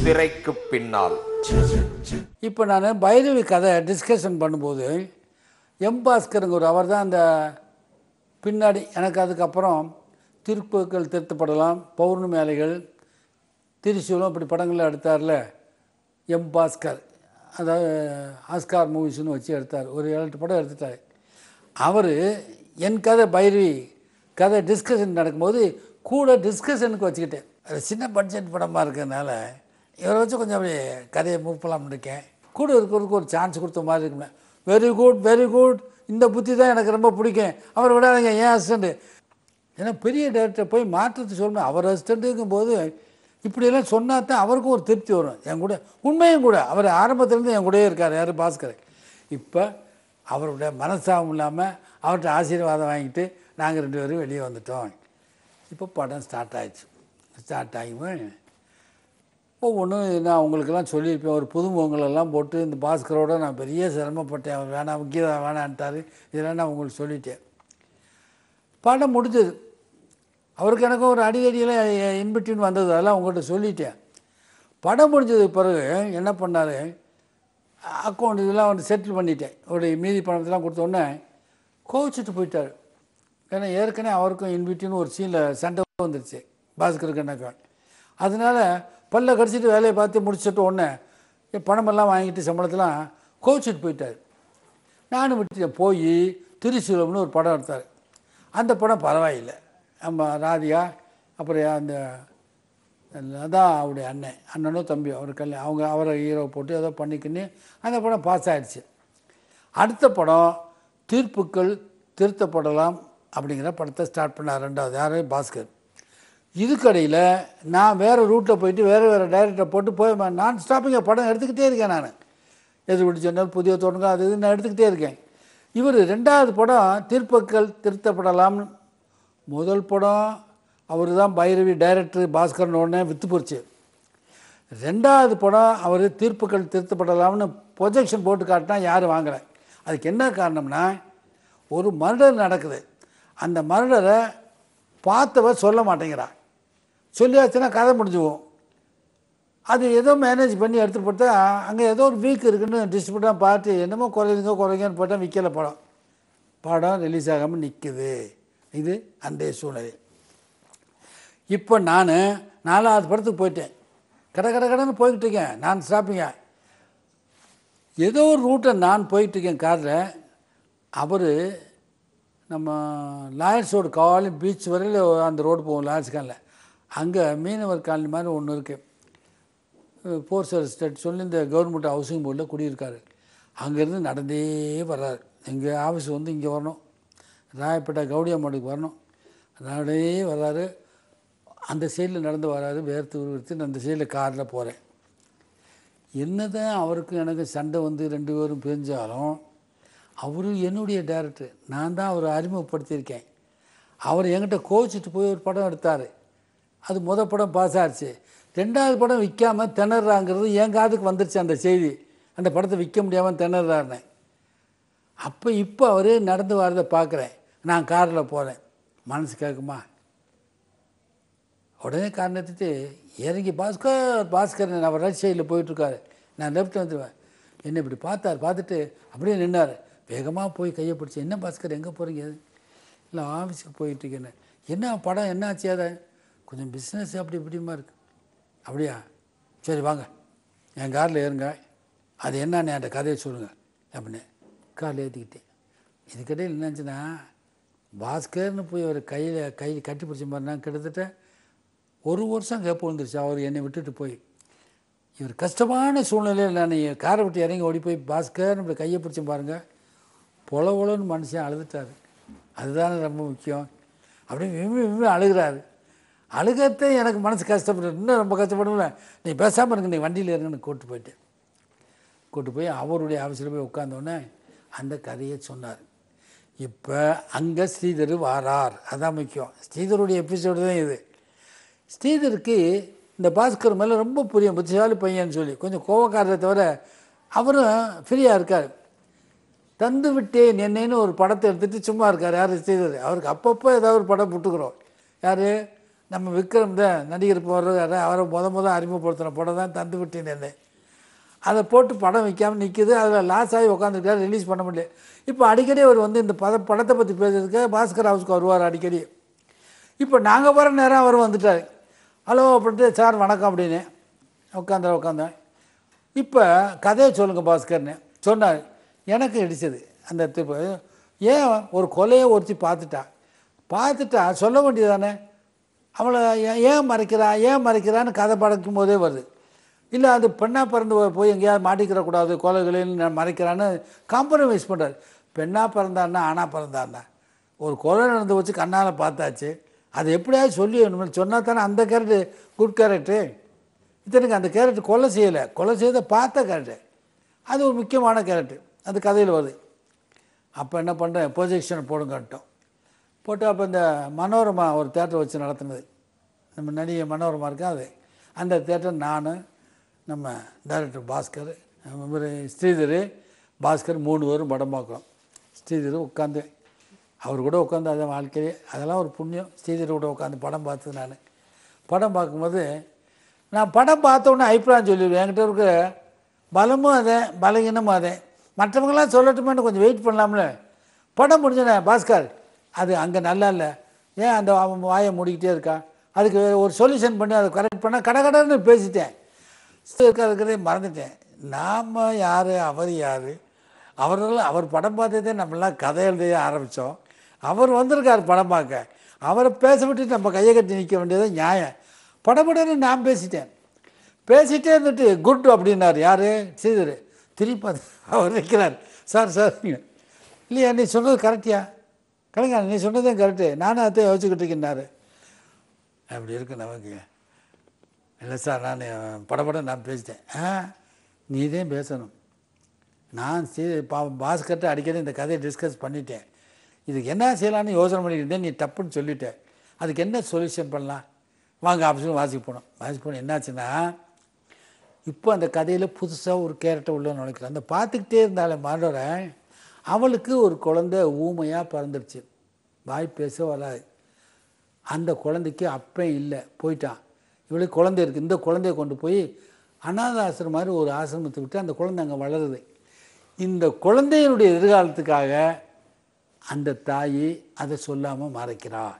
திரைக்கு பின்னால். இப்போ நான் பைரவி கதை டிஸ்கஷன் பண்ணும்போது பாஸ்கருங்க அவர் தான் அந்த பின்னாடி எனக்கு அதுக்கப்புறம் திருப்புக்கள் திருத்தப்படலாம், பௌர்ணமி அலைகள், திரிசூலம் இப்படி படங்களில் எடுத்தார்ல பாஸ்கர். அதாவது ஆஸ்கார் மூவிஸ்னு வச்சு எடுத்தார், ஒரு 7-8 படம் எடுத்துட்டார். அவர் என் கதை பைரவி கதை டிஸ்கஷன் நடக்கும்போது கூட டிஸ்கஷனுக்கு வச்சுக்கிட்டேன். அது சின்ன பட்ஜெட் படமாக இருக்கிறதுனால இவரை வச்சு கொஞ்சம் அப்படி கதையை மூவ் பண்ணலாம்னு இருக்கேன். கூட இருக்கிறதுக்கு ஒரு சான்ஸ் கொடுத்த மாதிரி இருக்குமே. வெரி குட் வெரி குட், இந்த புத்தி தான் எனக்கு ரொம்ப பிடிக்கும். அவர் விடாதீங்க, ஏன் அசிஸ்டண்ட்டு. ஏன்னா பெரிய டேரக்டர் போய் மாற்றத்தை சொல்லணும். அவர் அசிஸ்டண்ட்டுங்கும் போது இப்படியெல்லாம் சொன்னா தான் அவருக்கும் ஒரு திருப்தி வரும். என் கூட உண்மையும் கூட அவர் ஆரம்பத்துலேருந்து என் கூடயே இருக்கார். யார்? பாஸ்கர். இப்போ அவருடைய மனசாபம் இல்லாமல் அவர்கிட்ட ஆசீர்வாதம் வாங்கிட்டு நாங்கள் 2 பேரும் வெளியே வந்துட்டோம். இப்போ படம் ஸ்டார்ட் ஆகிடுச்சு. ஸ்டார்ட் ஆகியும் ஒவ்வொன்றும் நான் அவங்களுக்கெல்லாம் சொல்லியிருப்பேன். ஒரு புதுமுகங்களெல்லாம் போட்டு இந்த பாஸ்கரோடு நான் பெரிய சிரமப்பட்டேன். அவர் வேணாம், முக்கியதாக வேணான்ட்டார். இதெல்லாம் நான் உங்களுக்கு சொல்லிட்டேன். படம் முடிஞ்சது. அவருக்கு எனக்கும் ஒரு அடிக்கடியெல்லாம் இன்பிட்வீன் வந்தது, அதெல்லாம் உங்கள்கிட்ட சொல்லிட்டேன். படம் முடிஞ்சதுக்கு பிறகு என்ன பண்ணார், அக்கௌண்ட் இதெல்லாம் வந்து செட்டில் பண்ணிட்டேன். ஒரு மீதி பணத்தெல்லாம் கொடுத்தோடனே கோவிச்சிட்டு போயிட்டார். ஏன்னா ஏற்கனவே அவருக்கும் இன்பிட்வீன் ஒரு சீனில் சண்டை வந்துருச்சு பாஸ்கருக்கு எனக்கு. அதனால் பல்ல கடிச்சிட்டு வேலையை பார்த்து முடிச்சுட்டு உடனே பணமெல்லாம் வாங்கிட்டு சம்பளத்தெல்லாம் கோவிச்சிட்டு போயிட்டார். நானும் விட்டுட்டேன். போய் திரிசூலம்னு ஒரு படம் எடுத்தார். அந்த படம் பரவாயில்லை. நம்ம ராதிகா அப்புறம் அந்த அதான் அவருடைய அண்ணனும் தம்பி அவர் அவரை ஹீரோ போட்டு ஏதோ பண்ணிக்கின்னு அந்த படம் பாஸ் ஆகிடுச்சு. அடுத்த படம் தீர்ப்புக்கள் திருத்தப்படலாம் அப்படிங்கிற படத்தை ஸ்டார்ட் பண்ணார். 2வது யார்? பாஸ்கர். இதுக்கடையில் நான் வேறு ரூட்டில் போயிட்டு வேறு டைரக்டரை போட்டு போய் நான் ஸ்டாப்பிங்க படம் எடுத்துக்கிட்டே இருக்கேன். நான் எது விட்டு சொன்னால் புதிய தோணுங்க அது இது நான் எடுத்துக்கிட்டே இருக்கேன். இவர் 2வது படம் தீர்ப்புக்கள் திருத்தப்படலாம்னு. முதல் படம் அவர் தான் பைரவி டைரக்டர் பாஸ்கர்னு உடனே விற்று போச்சு. 2வது படம் அவர் தீர்ப்புக்கள் திருத்தப்படலாம்னு ப்ரொஜெக்ஷன் போட்டு காட்டினா யாரும் வாங்கலை. அதுக்கு என்ன காரணம்னா, ஒரு மர்டர் நடக்குது. அந்த மர்டரை பார்த்தவ சொல்ல மாட்டேங்கிறான். சொல்லியாச்சுன்னா கதை முடிஞ்சுவோம். அது ஏதோ மேனேஜ் பண்ணி எடுத்துகிட்டு போட்டா அங்கே ஏதோ ஒரு வீக் இருக்குன்னு டிஸ்ட்ரிபியூட்டாக பார்த்து என்னமோ குறைங்கன்னு போட்டால் விற்கலை. படம் ரிலீஸ் ஆகாமல் நிற்குது. இது அன்றைய சூழ்நிலை. இப்போ நான் 4வது படத்துக்கு போயிட்டேன். கடைன்னு போய்கிட்டு இருக்கேன். நான் ஸ்டாப்பிங்க ஏதோ ஒரு ரூட்டை நான் போயிட்டுருக்கேன் காரில். அவர் நம்ம லாயர்ஸோட காலனி பீச் வரையில் அந்த ரோடு போவோம். லாயர்ஸ் காலில் அங்கே மீனவர் காலனி மாதிரி ஒன்று இருக்குது. போர்சர் ஸ்டேட் சொல்லி இந்த கவர்மெண்ட் ஹவுசிங் போர்டில் குடியிருக்காரு. அங்கேருந்து நடந்தே வர்றாரு. எங்கள் ஆஃபீஸ் வந்து இங்கே வரணும், ராயப்பேட்டை கவுடியம்மாடுக்கு வரணும். நடந்தே வர்றாரு. அந்த சைடில் நடந்து வராரு. வேர்த்து அந்த சைடில் காரில் போகிறேன். என்ன தான் அவருக்கும் எனக்கு சண்டை வந்து 2 பேரும் பிரிஞ்சாலும் அவரு என்னுடைய டைரக்டர். நான் தான் அவரை அறிமுகப்படுத்தியிருக்கேன். அவர் என்கிட்ட கோச்சிட்டு போய் ஒரு படம் எடுத்தார். அது முதல் படம் பாஸ் ஆகிடுச்சு. 2வது படம் விற்காமல் திணறாங்கிறது என் காதுக்கு வந்துருச்சு அந்த செய்தி. அந்த படத்தை விற்க முடியாமல் திணறாருன்னு. இப்போ அவர் நடந்து வரதை பார்க்குறேன். நான் காரில் போகிறேன். மனசு கேட்குமா? உடனே கார் நிறுத்திட்டு இறங்கி பாஸ்கர் அவர் ரைட் சைடில் போயிட்டுருக்காரு. நான் லெஃப்ட் வந்துடுவேன். என்னை இப்படி பார்த்துட்டு அப்படியே நின்னார். வேகமாக போய் கையை பிடிச்சி, என்ன பாஸ்கர் எங்கே போகிறீங்க? இல்லை ஆஃபீஸுக்கு போயிட்டுருக்கேன்னு. என்ன படம் என்னாச்சு? அதை கொஞ்சம் பிஸ்னஸ் அப்படி இப்படிமா இருக்குது. அப்படியா? சரி வாங்க என் காரில் ஏறுங்க, அது என்னன்னு என்கிட்ட கதையை சொல்லுங்கள் அப்படின்னு காரில் ஏற்றிக்கிட்டேன். இதுக்கிடையில் என்னாச்சுன்னா, பாஸ்கர்னு போய் அவர் கை கட்டி பிடிச்ச மாதிரினா கிட்டத்தட்ட 1 வருஷம் கேப் வந்துருச்சு. அவர் என்னை விட்டுட்டு போய். இவர் கஷ்டமான சூழ்நிலையில் நான் காரை விட்டு இறங்கி ஓடி போய் பாஸ்கர்னு இப்படி கையை பிடிச்ச பாருங்கள், பொலன்னு மனுஷன் அழுதுட்டார். அதுதானே ரொம்ப முக்கியம். அப்படியே விம்மி அழுகிறாரு. அழுகத்தை எனக்கு மனசு கஷ்டப்பட்டு இன்னும் ரொம்ப கஷ்டப்படுவேன். நீ பேசாமல் இருங்க, நீ வண்டியில் இருங்கன்னு கூப்பிட்டு போய் அவருடைய ஆஃபீஸில் போய் உட்காந்தோடனே அந்த கதையை சொன்னார். இப்போ அங்கே ஸ்ரீதர் வாரார். அதுதான் முக்கியம். ஸ்ரீதருடைய எபிசோடு தான் இது. ஸ்ரீதருக்கு இந்த பாஸ்கர் மேலே ரொம்ப புரியும், புத்திசாலி பையன்னு சொல்லி கொஞ்சம் கோவக்காரரை தவிர அவரும் ஃப்ரீயாக இருக்கார். தந்து விட்டேன் என்னன்னு ஒரு படத்தை எடுத்துகிட்டு சும்மா இருக்கார். யார்? ஸ்ரீதர். அவருக்கு அப்பப்போ ஏதாவது ஒரு படம் விட்டுக்கிறோம். யார்? நம்ம விக்ரம் தான் நடிகர் போடுறாரு, அவரை அறிமுகப்படுத்தின படம் தான் தந்து விட்டேன். அதை போட்டு படம் வைக்காமல் நிற்கிது. அதில் லாஸ் ஆகி உட்காந்துருக்காரு, ரிலீஸ் பண்ண முடியல. இப்போ அடிக்கடி அவர் வந்து இந்த படத்தை பற்றி பேசுறதுக்கு பாஸ்கர் ஹவுஸ்க்கு வருவார் அடிக்கடி. இப்போ நாங்கள் வர நேரம் அவர் வந்துட்டார். ஹலோ அப்படின்ட்டு, சார் வணக்கம் அப்படின்னு உட்காந்தேன். இப்போ கதையை சொல்லுங்கள் பாஸ்கர்னு சொன்னார். எனக்கு இடிச்சது அந்த திருப்ப. ஏன் ஒரு கொலையை ஒருத்தி பார்த்துட்டா சொல்ல வேண்டியது தானே. அவளை ஏன் மறைக்கிறான்னு கதை படைக்கும் போதே வருது. இல்லை அது பெண்ணாக பிறந்து போய் எங்கேயாவது மாட்டிக்கிறக்கூடாது, கொலைகளில் மறைக்கிறான்னு காம்ப்ரமைஸ் பண்ணுறாரு. பெண்ணாக பிறந்தாருன்னா ஆணாக பிறந்தாருன்னா ஒரு கொலை நடந்து வச்சு கண்ணால் பார்த்தாச்சு, அது எப்படியாவது சொல்லி சொன்னால் தானே அந்த கேரக்டர் குட் கேரக்டரு. இத்தனைக்கு அந்த கேரக்டர் கொலை செய்த பார்த்த கேரக்டர், அது ஒரு முக்கியமான கேரக்டர், அது கதையில் வருது. அப்போ என்ன பண்ணுறேன், ப்ரொஜெக்ஷன் போடுங்கட்டோம். போட்டு அப்போ இந்த மனோரமா ஒரு தேட்டர் வச்சு நடத்துனது, நம்ம நடிகை மனோரமா இருக்கா, அது அந்த தேட்டர் நான், நம்ம டைரக்டர் பாஸ்கர், இவர் ஸ்ரீதர், பாஸ்கர் 3 பேரும் படம் பார்க்குறோம். ஸ்ரீதர் உட்காந்து அவர் கூட உட்காந்து அதை வாழ்க்கையே அதெல்லாம் ஒரு புண்ணியம். ஸ்ரீதர் கூட உட்காந்து படம் பார்த்தது. நான் படம் பார்க்கும்போது நான் படம் பார்த்தோன்னே அபிப்பிராயம் சொல்லிடுவேன். என்கிட்ட இருக்க பலமும் அதே பலகீனமும் அதே. மற்றவங்களாம் சொல்லட்டுமேனு கொஞ்சம் வெயிட் பண்ணலாம்ல. படம் முடிஞ்சோன்னே, பாஸ்கர் அது அங்கே நல்லா இல்லை, ஏன் அந்த வாயை மூடிக்கிட்டே இருக்கா, அதுக்கு ஒரு சொல்யூஷன் பண்ணி அதை கரெக்ட் பண்ணால் கடன்னு பேசிட்டேன். இருக்கிறதே மறந்துட்டேன். நாம் யார், அவர் யார், அவர் படம் பார்த்ததே நம்மளாம் கதை எழுதிய ஆரம்பித்தோம். அவர் வந்திருக்கார் படம் பார்க்க, அவரை பேச விட்டு நம்ம கையை கட்டி நிற்க வேண்டியது நியாயம். படப்படன்னு நான் பேசிகிட்டே இருந்துட்டு குட் அப்படின்னார். யார், ஸ்ரீதர். திருப்பி அவர் நிற்கிறார். சார் இல்லையா, நீ சொன்னது கரெக்டியா, கலைஞர் நீ சொன்னதே கரெக்டு, நானும் அதை யோசிச்சுக்கிட்டு இருக்கேன்னாரு. அப்படி இருக்கு நமக்கு. இல்லை சார், நான் படப்படம் நான் பேசிட்டேன். நீ தான் பேசணும். நான் பாஸ்கர்ட்ட அடிக்கடி இந்த கதையை டிஸ்கஸ் பண்ணிட்டேன். இதுக்கு என்ன செய்யலான்னு யோசனை பண்ணிக்கிட்டேன், நீ தப்புன்னு சொல்லிட்டேன். அதுக்கு என்ன சொல்யூஷன் பண்ணலாம், வாங்க ஆப்ஷன் வாசிக்க போனோம். என்னாச்சுன்னா, இப்போ அந்த கதையில் புதுசாக ஒரு கேரக்டர் உள்ள நுழைக்கிறேன். அந்த பார்த்துக்கிட்டே இருந்தாலே மாண்டோரை, அவளுக்கு ஒரு குழந்தை ஊமையாக பிறந்துருச்சு, வாய் பேச வராது. அந்த குழந்தைக்கு அப்பன் இல்லை, போயிட்டான். இவளுக்கு குழந்தை இருக்குது. இந்த குழந்தைய கொண்டு போய் அநாத ஆசிரமம் மாதிரி ஒரு ஆசிரமத்தை விட்டு அந்த குழந்தை அங்கே வளருது. இந்த குழந்தையினுடைய எதிர்காலத்துக்காக அந்த தாய் அதை சொல்லாமல் மறைக்கிறாள்.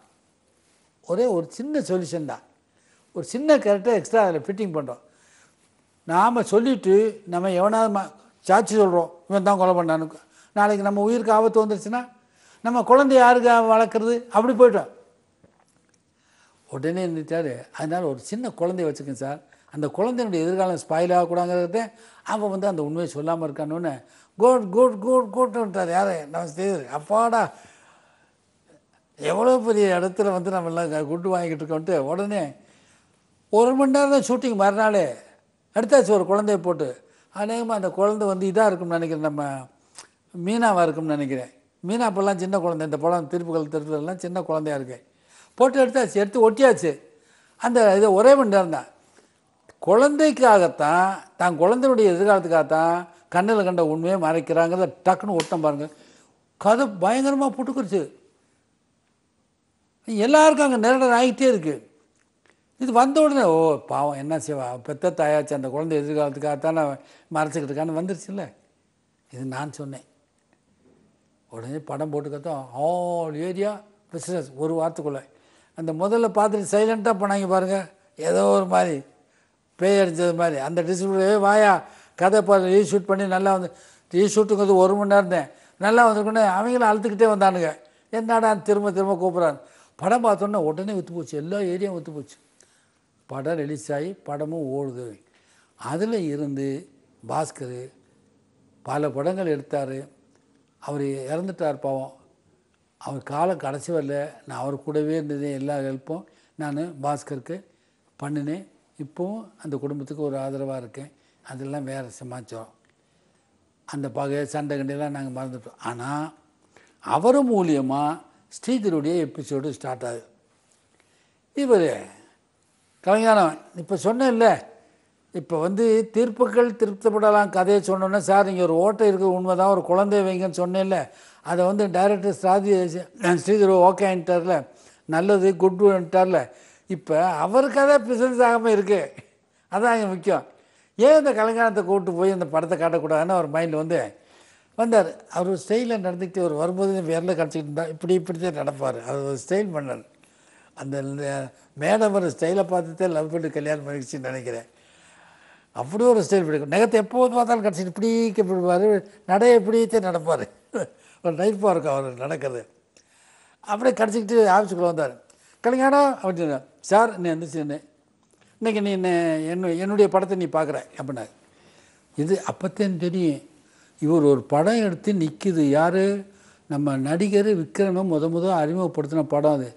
ஒரே ஒரு சின்ன சொல்யூஷன் தான், ஒரு சின்ன கேரக்டர் எக்ஸ்ட்ரா அதில் ஃபிட்டிங் பண்ணுறோம். நாம் சொல்லிவிட்டு நம்ம எவனாவது சாட்சி சொல்கிறோம், இவன் தான் கொலை பண்ணான்னு. நாளைக்கு நம்ம உயிருக்கு ஆபத்து வந்துருச்சுன்னா நம்ம குழந்தைய யாருக்கு வளர்க்குறது, அப்படி போய்ட்டோம். உடனே இருந்துட்டார். அதனால் ஒரு சின்ன குழந்தைய வச்சுக்கேன் சார், அந்த குழந்தையினுடைய எதிர்காலம் ஸ்பாயில் ஆகக்கூடாங்கிறத அவன் வந்து அந்த உண்மையை சொல்லாமல் இருக்கானோன்னு கோட்ன்றார். யார், நம்ம செய்யுது. அப்பாடா, எவ்வளோ பெரிய இடத்துல வந்து நம்மளாம் குட்டு வாங்கிக்கிட்டு இருக்கோன்ட்டு உடனே 1 மணி நேரம் தான் ஷூட்டிங். மறுநாளே எடுத்தாச்சு ஒரு குழந்தைய போட்டு. அநேகமாக அந்த குழந்தை வந்து இதாக இருக்கும்னு நினைக்கிறேன், நம்ம மீனாவாக இருக்கும்னு நினைக்கிறேன். மீனா அப்போல்லாம் சின்ன குழந்தை, இந்த படம் திருப்புகள்லாம் சின்ன குழந்தையாக இருக்கு. போட்டு எடுத்தாச்சு, எடுத்து ஒட்டியாச்சு. அந்த இதை 1 மணி நேரம் தான். குழந்தைக்காகத்தான், தான் குழந்தையுடைய எதிர்காலத்துக்காகத்தான் கண்ணில் கண்ட உண்மையை மறைக்கிறாங்கிறத டக்குன்னு ஒட்டம் பாருங்கள். கதை பயங்கரமாக புட்டுக்குருச்சு. எல்லாருக்கும் அங்கே நேரடியாக ஆகிட்டே இருக்குது. இது வந்த உடனே ஓ பாவம் என்ன செய்வா, பெத்த தாயாச்சு, அந்த குழந்தை எதிர்காலத்துக்காகத்தான் மறைச்சிக்கிட்டு இருக்கான்னு வந்துருச்சுல்ல. இது நான் சொன்னேன். உடனே படம் போட்டு கத்தோம், ஆல் ஏரியா பிஸ்னஸ். ஒரு வாரத்துக்குள்ளே அந்த முதல்ல பார்த்துட்டு சைலண்ட்டாக போனாங்க பாருங்கள், ஏதோ ஒரு மாதிரி பேய் அடித்தது மாதிரி. அந்த டிஸ்ட்ரிபியூட்டர் வாயா கதை ரீஷூட் பண்ணி நல்லா வந்து, ரீஷூட்டுங்கிறது 1 மணி நேரம் தான், நல்லா வந்துருக்குன்னு அவங்களும் அழுத்துக்கிட்டே வந்தானுங்க. என்னடா திரும்ப கூப்பிட்றான்னு. படம் பார்த்தோன்னே உடனே விற்று போச்சு, எல்லா ஏரியாவும் விற்று போச்சு. படம் ரிலீஸ் ஆகி படமும் ஓடுது. அதில் இருந்து பாஸ்கர் பல படங்கள் எடுத்தார். அவர் இறந்துட்டார் பாவம். அவர் காலம் கடைசி வரல. நான் அவர் கூடவே இருந்தது, எல்லா ஹெல்ப்பும் நான் பாஸ்கருக்கு பண்ணினேன். இப்போவும் அந்த குடும்பத்துக்கு ஒரு ஆதரவாக இருக்கேன். அதெல்லாம் வேறு சமாச்சாரம். அந்த பகை சண்டை கண்டையெல்லாம் நாங்கள் மறந்துட்டோம். ஆனால் அவர் மூலியமாக ஸ்ரீதருடைய எபிசோடு ஸ்டார்ட் ஆகுது. இவர் கலைஞானம் இப்போ சொன்னேன்ல, இப்போ வந்து தீர்ப்புகள் திருப்திப்படலாம் கதையை சொன்னோன்னே, சார் இங்கே ஒரு ஓட்டை இருக்குது உண்மை தான், ஒரு குழந்தைய வைங்கன்னு சொன்னேன்ல, அதை வந்து டைரக்டர் ஸ்ரீதர் ஓகேன்ட்டார்ல, நல்லது குட்ன்ட்டார்ல. இப்போ அவருக்காக பிசினஸ் ஆகாமல் இருக்கு. அதான் இங்கே முக்கியம். ஏன் இந்த கலைஞானத்தை கூப்பிட்டு போய் அந்த படத்தை காட்டக்கூடாதுன்னு அவர் மைண்டில் வந்தார். அவர் ஸ்டைலில் நடந்துக்கிட்டு அவர் வரும்போது விரல கடிச்சிக்கிட்டு இருந்தால் இப்படி தான் நடப்பார். அவர் ஒரு ஸ்டைல் பண்ணார். அந்த மேடம் ஒரு ஸ்டைலை பார்த்துட்டே லவ் பண்ணி கல்யாணம் பண்ணிடுச்சின்னு நினைக்கிறேன். அப்படி ஒரு ஸ்டைல் பிடிக்கும். நகத்தை எப்போது பார்த்தாலும் கடிச்சிட்டு இப்படி கப்பிடுவார். நடைய இப்படியே நடப்பார். ஒரு டைப்பாக இருக்கும் அவர் நடக்கிறது. அப்படியே கடிச்சிக்கிட்டு ஆஃபீஸுக்குள்ளே வந்தார். கலைஞானம் அப்படின்னு, சார் நீ எந்திரிச்சு இன்றைக்கி நீ என்னுடைய படத்தை நீ பார்க்குற அப்படின்னா, இது அப்போத்தேன்னு தெரியும் இவர் ஒரு படம் எடுத்து நிற்கிது. யார்? நம்ம நடிகர் விக்ரமை முதல் அறிமுகப்படுத்தின படம் அது.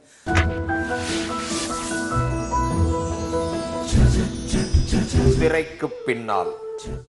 திரைக்கு பின்னால்.